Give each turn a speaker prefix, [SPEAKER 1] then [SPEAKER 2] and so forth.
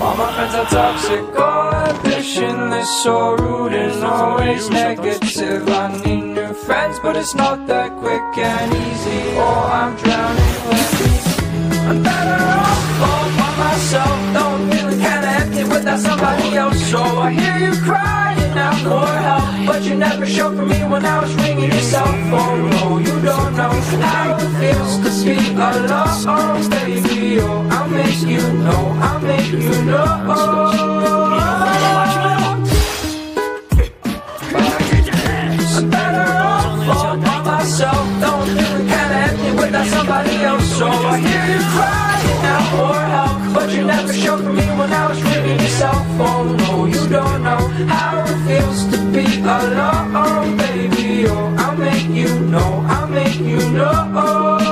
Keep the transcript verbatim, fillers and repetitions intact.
[SPEAKER 1] All my friends are toxic, all ambitionless, so rude and always negative. I need new friends, but it's not that quick and easy. Oh, I'm drowning, let me see. I'm better off all by myself. Don't feeling kinda empty without somebody else. So I hear you crying out for help, but you never showed for me when I was ringing your cell phone. No, you don't know how it feels to be alone, baby. Oh, I'll make you know, I'll make you know. I'm better off all by myself. Don't feel kinda empty without somebody else. So I hear you crying out for help, but you never showed for me when I was ringing your cell phone. No, you don't know how it feels to be alone, baby. Oh, I'll make you know, I'll make you know.